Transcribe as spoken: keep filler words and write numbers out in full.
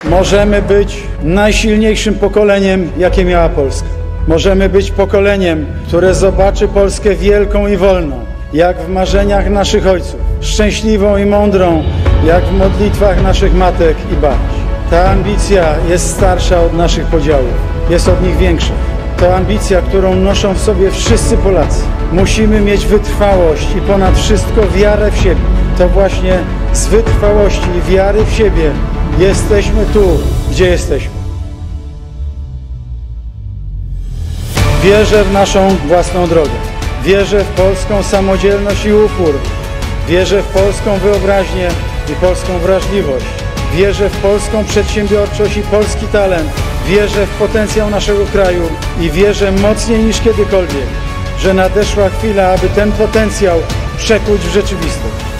Możemy być najsilniejszym pokoleniem, jakie miała Polska. Możemy być pokoleniem, które zobaczy Polskę wielką i wolną, jak w marzeniach naszych ojców, szczęśliwą i mądrą, jak w modlitwach naszych matek i babć. Ta ambicja jest starsza od naszych podziałów, jest od nich większa. To ambicja, którą noszą w sobie wszyscy Polacy. Musimy mieć wytrwałość i ponad wszystko wiarę w siebie. To właśnie z wytrwałości i wiary w siebie jesteśmy tu, gdzie jesteśmy. Wierzę w naszą własną drogę. Wierzę w polską samodzielność i upór. Wierzę w polską wyobraźnię i polską wrażliwość. Wierzę w polską przedsiębiorczość i polski talent. Wierzę w potencjał naszego kraju i wierzę mocniej niż kiedykolwiek, że nadeszła chwila, aby ten potencjał przekuć w rzeczywistość.